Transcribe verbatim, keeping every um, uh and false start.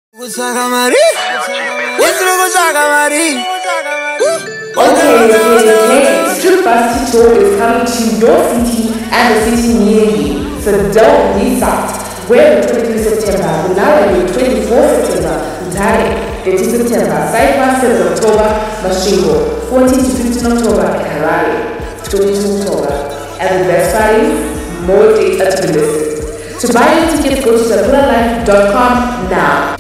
Okay, okay, Street Bus Tour is coming to your city and the city near you, so don't miss out. We're the twenty-third September, Bunawe the twenty-fourth September, Mutare, thirteenth September, Cyprus seventh October, Mashingo, fourteenth to fifteenth October, and Harare, twenty-second October. And the best part is, more dates are to be listed. To buy your tickets, go to sakura life dot com now.